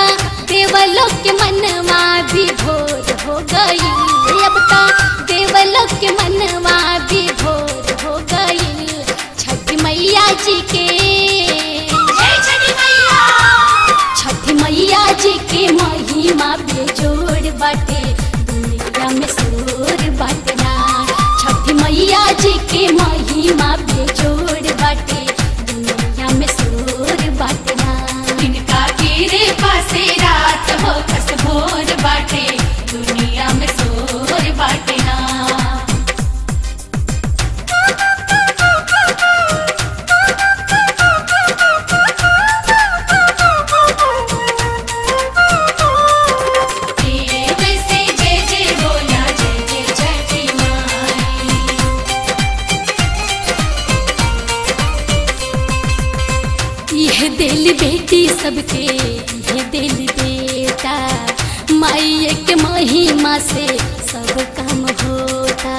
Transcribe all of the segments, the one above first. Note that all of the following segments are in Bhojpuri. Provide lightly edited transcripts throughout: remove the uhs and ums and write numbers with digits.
देवलोक के मनवा भी भोर हो गई, अब तो देवलोक के मनवा भी भोर हो गई। छठी मैया जी के छठी मैया जी के महिमा बेजोड़ बाटे, दुनिया में शोर बाटना। छठी मैया जी के महिमा बेजोड़ बाटे, दुनिया में शोर बाटना। इनका गिरे पासे रात हो कस भोर बाटे, दुनिया में शोर बाटना। यह दिल बेटी सबके, यह दिल बेटा, माई के महिमा से सब काम होता।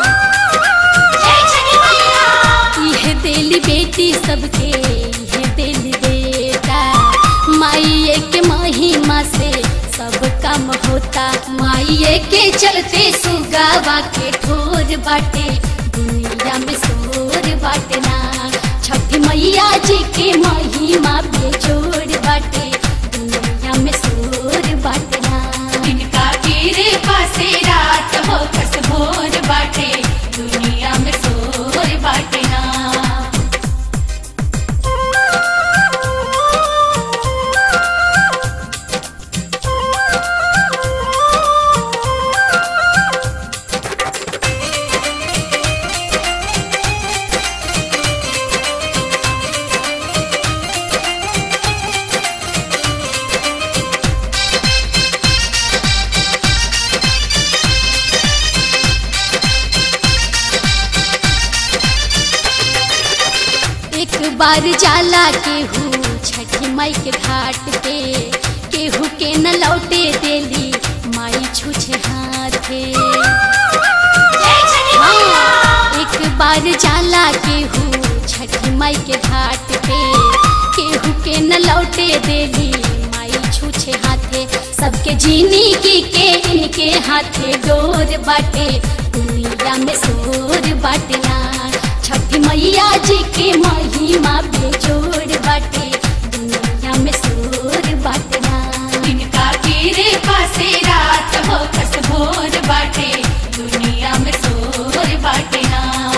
यह दिल बेटी सबके, यह दिल बेटा, माई के महिमा से सब काम होता। माई के चलते सुगावा के ठोर बाटे, दुनिया में शोर बाटना। छठी मैया जी के महिमा बेजोड़ बाटे, दुनिया में शोर बाटना। इनका गिरे पासे रात हो कस भोर बाटे, दुनिया में शोर बाटना। एक बार जाला केहू छठी माई के घाट पे, केहू के न लौटे देली माई छूछे हाथे। हाँ, एक बार जाला केहू छठी माई के घाट पे, केहू के न लौटे देली माई छूछे हाथे। सबके जिंदगी के इनके हाथे डोर बाटे, दुनिया में शोर बाटना। छठी मैया जी के महिमा बेजोड़ बाटे, दुनिया में शोर बाटना। इनका गिरे पासे रात हो कस भोर बाटे, दुनिया में शोर बाटना।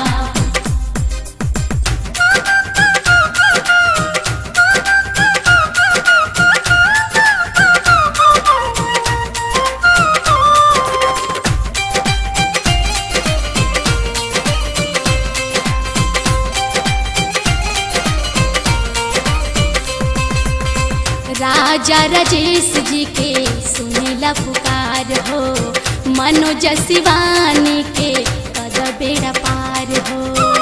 राजा राजेश जी के सुनीला पुकार हो, मनोज शिवानी के कद बेड़ा पार हो।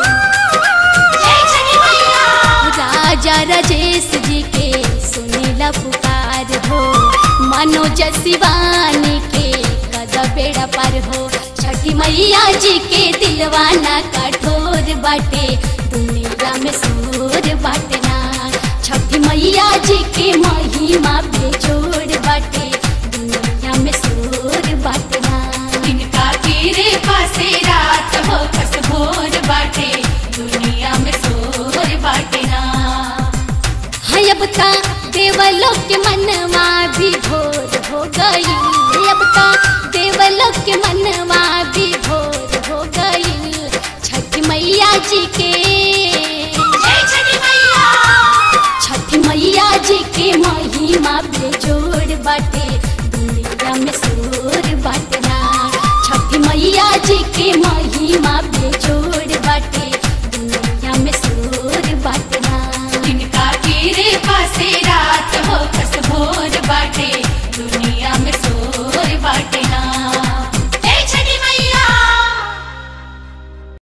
राजा राजेश जी के सुनीला पुकार हो, मनोज शिवानी के कद बेड़ा पार हो। छठी मैया जी के दिलवाना कठोर बाटे, दुनिया में शोर बाटना। छठी मैया जी के महिमा बेजोड़ बाटे, दुनिया में शोर बाटना। इनका गिरे पासे रात हो कस भोर बाटे, दुनिया में शोर बाटना। है अब तो देवलोक के मनवा भी भोर हो गई, अब तो देवलोक के मनवा भी भोर हो गई। छठी मैया जी के छठी मैया जी के महिमा बेजोड़ बाटे, दुनिया में शोर बाटना। छठी मैया जी के महिमा बेजोड़